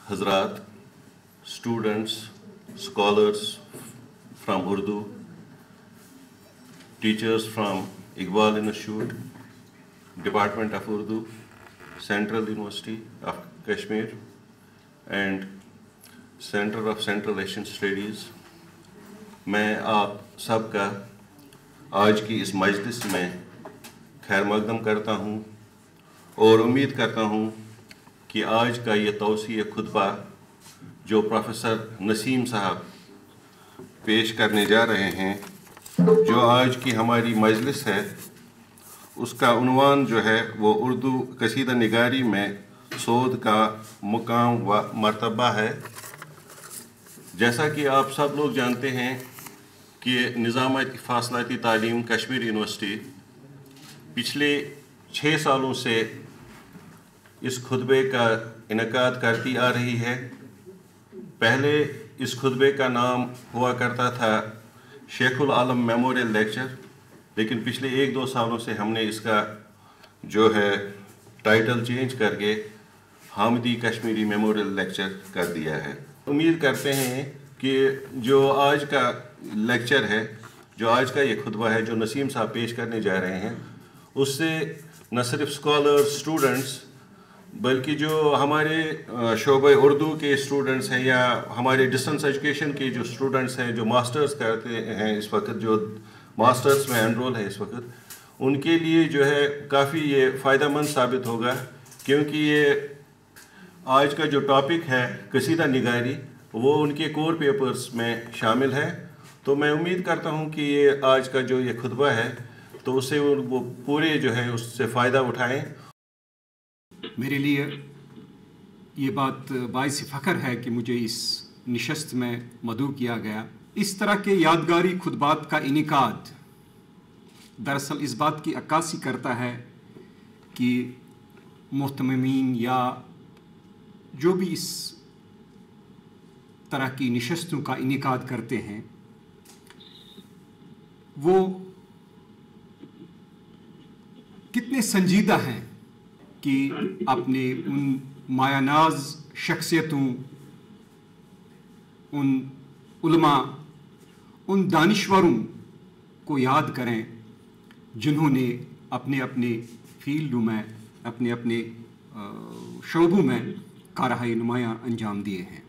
Hazrat, students, scholars from Urdu, teachers from Iqbal Institute, Department of Urdu, Central University of Kashmir, and Center of Central Asian Studies. میں آپ سب کا آج کی اس مجلس میں خیر مقدم کرتا ہوں اور امید کرتا ہوں کہ آج کا یہ توسیع خطبہ جو پروفیسر نسیم صاحب پیش کرنے جا رہے ہیں، جو آج کی ہماری مجلس ہے، اس کا عنوان جو ہے وہ اردو قصیدہ نگاری میں صوت کا مقام و مرتبہ ہے۔ جیسا کہ آپ سب لوگ جانتے ہیں کہ نظام فاصلاتی تعلیم کشمیر یونیورسٹی پچھلے 6 سالوں سے اس خطبے کا انعقاد کرتی آ رہی ہے۔ پہلے اس خطبے کا نام ہوا کرتا تھا شیخ العالم میموریل لیکچر، لیکن پچھلے 1-2 سالوں سے ہم نے اس کا جو ہے ٹائٹل چینج کر کے حامدی کشمیری میموریل لیکچر کر دیا ہے۔ امید کرتے ہیں کہ جو آج کا لیکچر ہے، جو آج کا یہ خطبہ ہے جو نسیم صاحب پیش کرنے جا رہے ہیں، اس سے نہ صرف اسکالر اسٹوڈنٹس بلکہ جو ہمارے شعبہ اردو کے اسٹوڈنٹس ہیں یا ہمارے ڈسٹنس ایجوکیشن کے جو اسٹوڈنٹس ہیں جو ماسٹرز کرتے ہیں اس وقت، جو ماسٹرز میں انرول ہے اس وقت، ان کے لیے جو ہے کافی یہ فائدہ مند ثابت ہوگا، کیونکہ یہ آج کا جو ٹاپک ہے قصیدہ نگاری وہ ان کے کور پیپرز میں شامل ہے۔ تو میں امید کرتا ہوں کہ یہ آج کا جو یہ خطبہ ہے تو اسے وہ پورے جو ہے اس سے فائدہ اٹھائیں۔ میرے لیے یہ بات باعث فخر ہے کہ مجھے اس نشست میں مدعو کیا گیا۔ اس طرح کے یادگاری خطبات کا انعقاد دراصل اس بات کی عکاسی کرتا ہے کہ مہتممین یا جو بھی اس طرح کی نشستوں کا انعقاد کرتے ہیں وہ کتنے سنجیدہ ہیں کہ اپنے ان مایہ ناز شخصیتوں، ان علماء، ان دانشوروں کو یاد کریں جنہوں نے اپنے اپنے فیلڈوں میں، اپنے اپنے شعبوں میں کارہائی نمایاں انجام دیے ہیں۔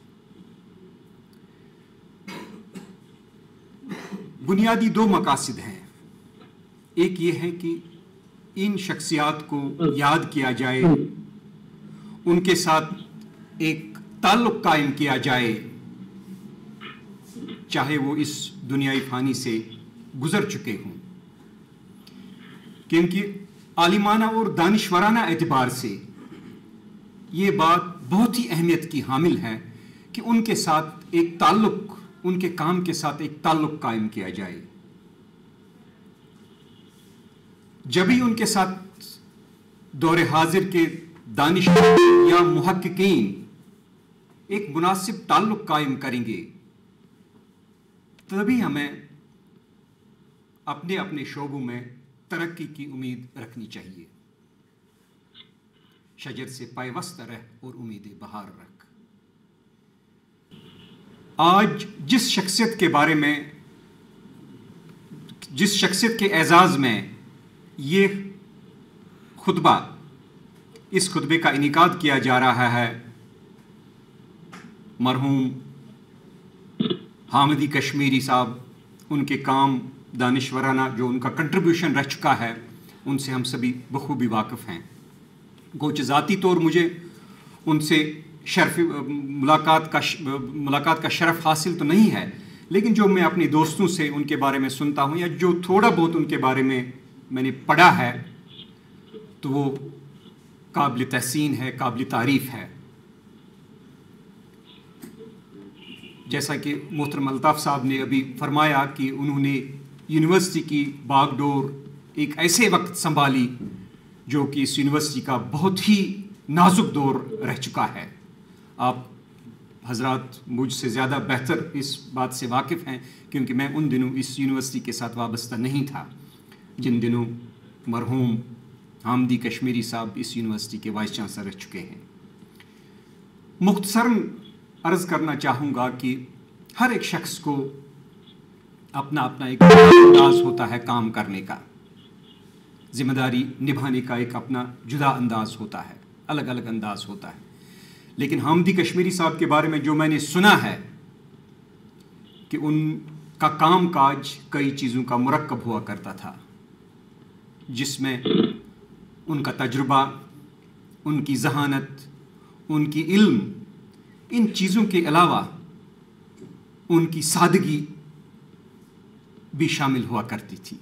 بنیادی 2 مقاصد ہیں۔ ایک یہ ہے کہ ان شخصیات کو یاد کیا جائے، ان کے ساتھ ایک تعلق قائم کیا جائے، چاہے وہ اس دنیائی فانی سے گزر چکے ہوں، کیونکہ عالمانہ اور دانشورانہ اعتبار سے یہ بات بہت ہی اہمیت کی حامل ہے کہ ان کے ساتھ ایک تعلق، ان کے کام کے ساتھ ایک تعلق قائم کیا جائے۔ جبھی ان کے ساتھ دور حاضر کے دانشور یا محققین ایک مناسب تعلق قائم کریں گے، تبھی ہمیں اپنے اپنے شعبوں میں ترقی کی امید رکھنی چاہیے۔ شجر سے پیوست رہ اور امید بہار رکھ۔ آج جس شخصیت کے اعزاز میں یہ خطبہ، اس خطبے کا انعقاد کیا جا رہا ہے، مرحوم حامدی کشمیری صاحب، ان کے کام دانشورانہ جو ان کا کنٹریبیوشن رہ چکا ہے ان سے ہم سبھی بخوبی واقف ہیں۔ گوچہ ذاتی طور مجھے ان سے ملاقات کا شرف حاصل تو نہیں ہے، لیکن جو میں اپنے دوستوں سے ان کے بارے میں سنتا ہوں یا جو تھوڑا بہت ان کے بارے میں نے پڑھا ہے تو وہ قابل تحسین ہے، قابل تعریف ہے۔ جیسا کہ محترم الطاف صاحب نے ابھی فرمایا کہ انہوں نے یونیورسٹی کی باغ ڈور ایک ایسے وقت سنبھالی جو کہ اس یونیورسٹی کا بہت ہی نازک دور رہ چکا ہے۔ آپ حضرات مجھ سے زیادہ بہتر اس بات سے واقف ہیں کیونکہ میں ان دنوں اس یونیورسٹی کے ساتھ وابستہ نہیں تھا جن دنوں مرحوم حامدی کشمیری صاحب اس یونیورسٹی کے وائس چانسلر رہ چکے ہیں۔ मुख्तसरन अर्ज़ करना चाहूँगा कि हर एक शख्स को अपना अपना एक अंदाज़ होता है काम करने का, ज़िम्मेदारी निभाने का एक अपना जुदा अंदाज़ होता है, अलग अलग अंदाज़ होता है। लेकिन हामिदी कश्मीरी साहब के बारे में जो मैंने सुना है कि उनका काम काज कई चीज़ों का मुरक्कब हुआ करता था, जिसमें उनका तजुर्बा, उनकी ज़हानत, उनकी इल्म, इन चीज़ों के अलावा उनकी सादगी भी शामिल हुआ करती थी,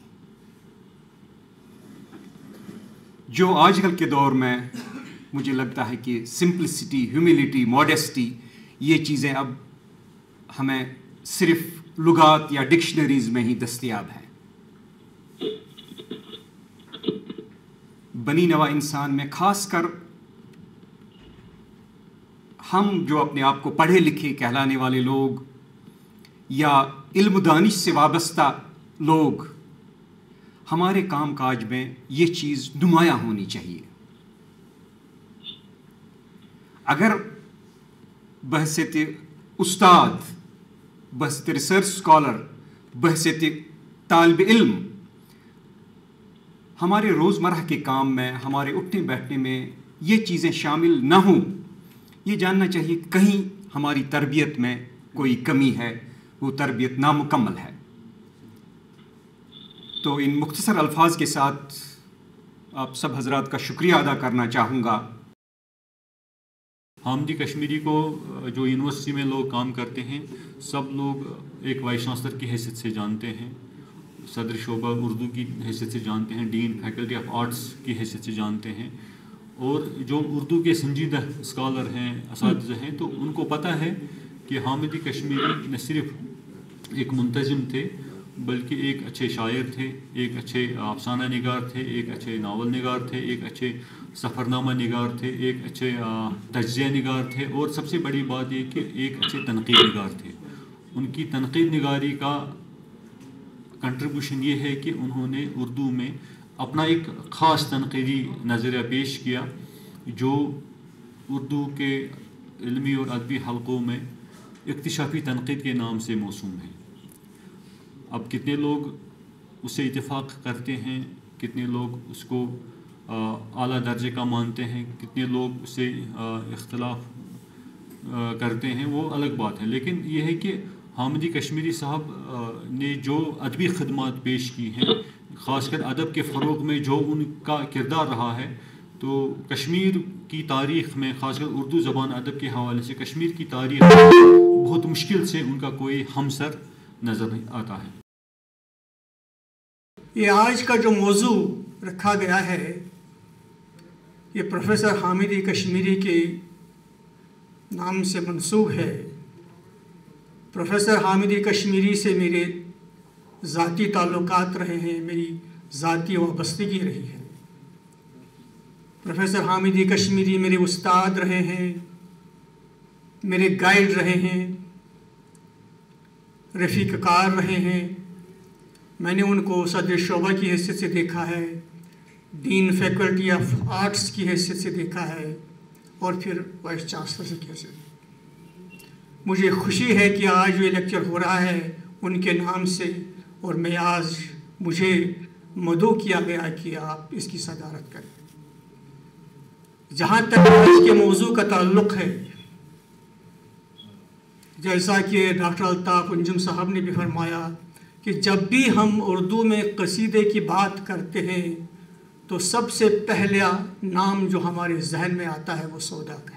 जो आजकल के दौर में मुझे लगता है कि सिंपलिसिटी, ह्यूमिलिटी, मॉडेस्टी, ये चीज़ें अब हमें सिर्फ लुगात या डिक्शनरीज में ही दस्तयाब हैं। बनी नवा इंसान में खासकर हम जो अपने आप को पढ़े लिखे कहलाने वाले लोग या इल्म दानिश से वाबस्ता लोग, हमारे काम काज में ये चीज़ नुमायाँ होनी चाहिए। अगर बहसियत उस्ताद, बहसियत रिसर्च स्कॉलर, बहसियत तालिब इल्म हमारे रोज़मर्रा के काम में, हमारे उठने बैठने में ये चीज़ें शामिल ना हों, ये जानना चाहिए कहीं हमारी तरबियत में कोई कमी है, वो तरबियत नामुकम्मल है। तो इन मुख्तसर अल्फाज के साथ आप सब हजरात का शुक्रिया अदा करना चाहूँगा। हामिदी कश्मीरी को जो यूनिवर्सिटी में लोग काम करते हैं, सब लोग एक वाइस चांसलर की हैसियत से जानते हैं, सदर शोबा उर्दू की हैसियत से जानते हैं, डीन फैकल्टी ऑफ आर्ट्स की हैसियत से जानते हैं, और जो उर्दू के संजीदा स्कॉलर हैं, असातिज़ा हैं, तो उनको पता है कि हामिदी कश्मीरी न सिर्फ एक मुंतज़िम थे, बल्कि एक अच्छे शायर थे, एक अच्छे अफसाना निगार थे, एक अच्छे नावल निगार थे, एक अच्छे सफ़रनामा निगार थे, एक अच्छे तज्ज़िया निगार थे, और सबसे बड़ी बात ये कि एक अच्छे तनक़ीद निगार थे। उनकी तनक़ीद निगारी का कंट्रीब्यूशन ये है कि उन्होंने उर्दू में अपना एक ख़ास तनक़ीदी नज़रिया पेश किया, जो उर्दू के इल्मी और अदबी हलक़ों में इक्तिशाफ़ी तनक़ीद के नाम से मौसूम है। अब कितने लोग उससे इत्तेफाक करते हैं, कितने लोग उसको आला दर्जे का मानते हैं, कितने लोग उससे इख्तलाफ करते हैं, वो अलग बात है। लेकिन यह है कि हामिदी कश्मीरी साहब ने जो अदबी खदमात पेश की हैं, ख़ासकर अदब के फ़रोग़ में जो उनका किरदार रहा है, तो कश्मीर की तारीख़ में, ख़ासकर उर्दू ज़बान अदब के हवाले से कश्मीर की तारीख़ बहुत मुश्किल से उनका कोई हमसर नज़र आता है। ये आज का जो मौजू रखा गया है, ये प्रोफेसर हामिदी कश्मीरी के नाम से मंसूब है। प्रोफेसर हामिदी कश्मीरी से मेरे ज़ाती ताल्लुकात रहे हैं, मेरी ज़ाती वाबस्तगी रही है। प्रोफेसर हामिदी कश्मीरी मेरे उस्ताद रहे हैं, मेरे गाइड रहे हैं, रफ़ीक कार रहे हैं। मैंने उनको सदर शोबा की हैसियत से देखा है, डीन फैकल्टी ऑफ आर्ट्स की हैसियत से देखा है, और फिर वाइस चांसलर से कैसे। मुझे खुशी है कि आज ये लेक्चर हो रहा है उनके नाम से, और मैं आज मुझे मदऊ किया गया कि आप इसकी सदारत करें। जहाँ तक आज के मौजू का ताल्लुक़ है, जैसा कि डॉक्टर अल्ताफ़ अंजुम साहब ने भी फरमाया कि जब भी हम उर्दू में कसीदे की बात करते हैं तो सबसे पहला नाम जो हमारे जहन में आता है वो सौदा का है।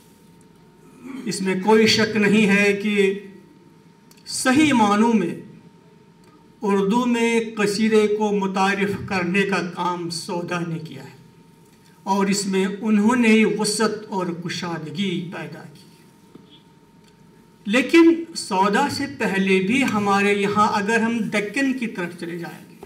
इसमें कोई शक नहीं है कि सही मानों में उर्दू में कसीदे को मुतारिफ़ करने का काम सौदा ने किया है, और इसमें उन्होंने वसअत और कुशादगी पैदा की। लेकिन सौदा से पहले भी हमारे यहाँ अगर हम दक्कन की तरफ चले जाएंगे,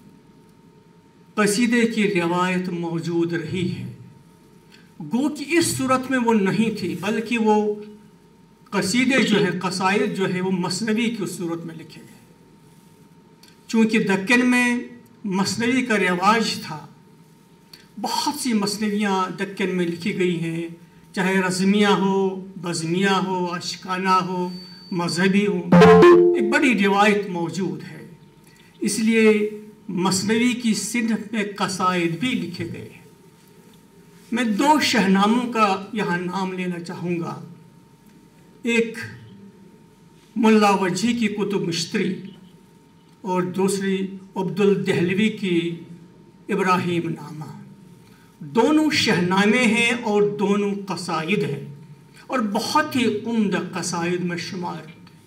कसीदे की रिवायत मौजूद रही है। गो कि इस सूरत में वो नहीं थी, बल्कि वो कसीदे जो है, कसाइद जो है, वो मसनवी की उस सूरत में लिखे गए। चूँकि दक्कन में मसनवी का रिवाज था, बहुत सी मसनवियाँ दक्कन में लिखी गई हैं, चाहे रज़मिया हो, बज़मिया हो, अशकाना हो, मजहबी हो, एक बड़ी रिवायत मौजूद है। इसलिए मसनवी की सिनफ में कसाइद भी लिखे गए हैं। मैं 2 शहनामों का यहाँ नाम लेना चाहूँगा। एक मुल्ला वजी की कुतुब मिश्तरी और दूसरी अब्दुल दहलवी की इब्राहिम नामा। दोनों शहनामे हैं और दोनों कसाइद हैं और बहुत ही उम्दा कसाइद में शुमार।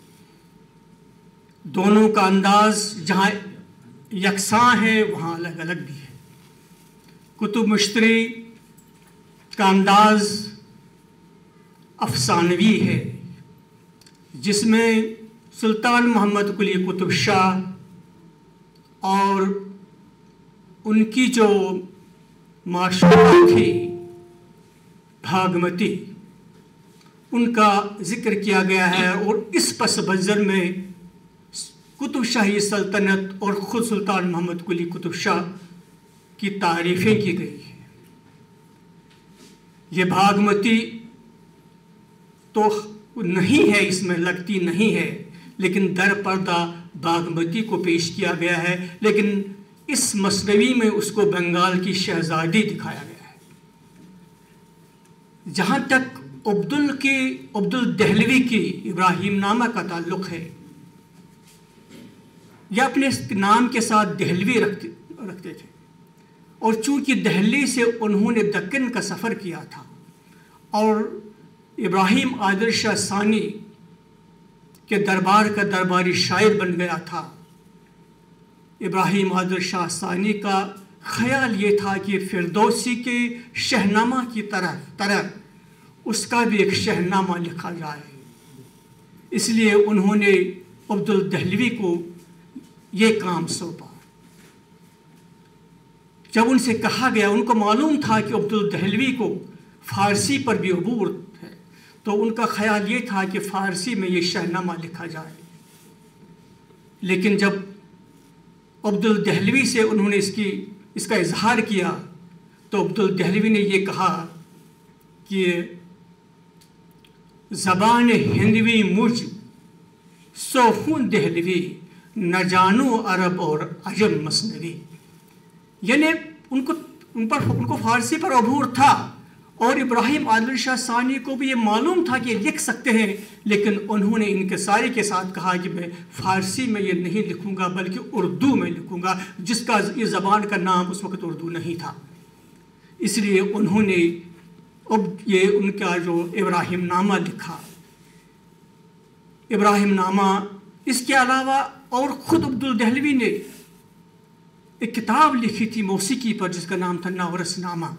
दोनों का अंदाज जहाँ यकसां है वहाँ अलग अलग भी है। कुतुब मिश्तरी का अंदाज अफसानवी है, जिसमें सुल्तान मोहम्मद कुली कुतुब शाह और उनकी जो माशूका थी भागमती, उनका जिक्र किया गया है और इस पस मंज़र में कुतुब शाही सल्तनत और ख़ुद सुल्तान मोहम्मद कुली कुतुब शाह की तारीफ़ें की गई हैं। ये भागमती तो नहीं है, इसमें लगती नहीं है, लेकिन दर पर्दा बागमती को पेश किया गया है। लेकिन इस मसनवी में उसको बंगाल की शहजादी दिखाया गया है। जहाँ तक अब्दुल दहलवी की इब्राहिम नामा का ताल्लुक़ है, यह अपने नाम के साथ दहलवी रखते थे और चूँकि दहली से उन्होंने दक्कन का सफ़र किया था और इब्राहिम आदिल शाह सानी के दरबार का दरबारी शायर बन गया था। इब्राहिम आदिल शाह सानी का ख्याल ये था कि फिरदौसी के शहनामा की तरह उसका भी एक शहनामा लिखा जाए। इसलिए उन्होंने अब्दुल दहलवी को ये काम सौंपा। जब उनसे कहा गया, उनको मालूम था कि अब्दुल दहलवी को फ़ारसी पर भी अबूर है, तो उनका ख्याल ये था कि फ़ारसी में ये शहनामा लिखा जाए। लेकिन जब अब्दुल दहलवी से उन्होंने इसका इजहार किया तो अब्दुल दहलवी ने ये कहा कि ज़बान हिंदवी मुझ सोखून दहलवी न जानो अरब और अजम मसनवी। यानी उनको फ़ारसी पर अबूर था और इब्राहिम आदिल शाह सानी को भी ये मालूम था कि ये लिख सकते हैं, लेकिन उन्होंने इनकिसारी के साथ कहा कि मैं फ़ारसी में ये नहीं लिखूंगा बल्कि उर्दू में लिखूंगा, जिसका ये ज़बान का नाम उस वक़्त उर्दू नहीं था। इसलिए उन्होंने अब ये उनका जो इब्राहिम नामा लिखा। इब्राहिम नामा, इसके अलावा और ख़ुद अब्दुल दहलवी ने एक किताब लिखी थी मौसीकी पर जिसका नाम था नवरसनामा।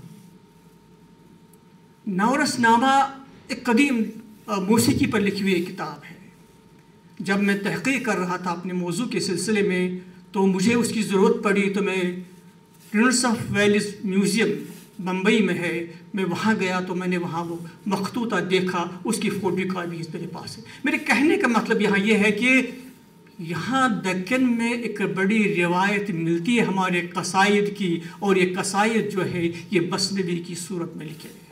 नवरसनामा एक कदीम मौसीकी पर लिखी हुई एक किताब है। जब मैं तहक़ीक़ कर रहा था अपने मौजू के सिलसिले में तो मुझे उसकी ज़रूरत पड़ी, तो मैं Prince of Wales museum Bombay में है, मैं वहाँ गया तो मैंने वहाँ वो मखतूता देखा, उसकी फ़ोटो कॉपी मेरे पास है। मेरे कहने का मतलब यहाँ ये है कि यहाँ दक्कन में एक बड़ी रिवायत मिलती है हमारे कसाइद की, और ये कसाइद जो है ये मसनवी की सूरत में लिखे गए।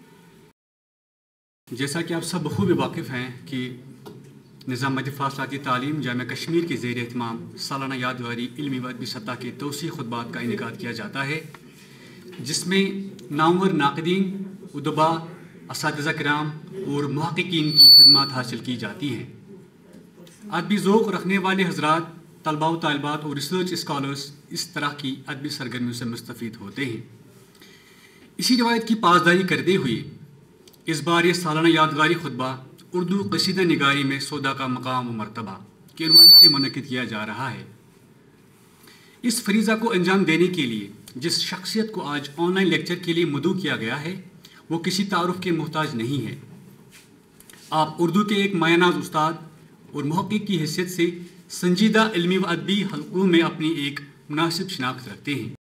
जैसा कि आप सब बखूबी वाकिफ़ हैं कि निज़ाम फ़ासलाती तालीम जामिया कश्मीर के ज़ेर एहतमाम सालाना यादगारी इल्मी व अदबी सतह के तौसीक़ खुतबात का इनेकाद किया जाता है, जिसमें नामवर नाक़दीन, उदबा, असातिज़ा किराम और मुहक़्क़ीन की खदमात हासिल की जाती हैं। अदबी ज़ौक़ रखने वाले हज़रात, तलबा व तालिबात और रिसर्च स्कॉलर्स इस तरह की अदबी सरगर्मियों से मुस्तफ़ीद होते हैं। इसी रवायत की पासदारी करते हुए इस बार ये सालाना यादगारी खुतबा उर्दू क़सीदा निगारी में सौदा का मकाम व मर्तबा के उन्वान से मुनक़िद किया जा रहा है। इस फरीज़ा को अंजाम देने के लिए जिस शख्सियत को आज ऑनलाइन लेक्चर के लिए मदऊ किया गया है वो किसी तारुफ़ के मोहताज नहीं है। आप उर्दू के एक मायनाज़ उस्ताद और मुहक़्क़िक़ की हैसियत से संजीदा इल्मी व अदबी हलक़ों में अपनी एक मुनासिब शनाख्त रखते हैं।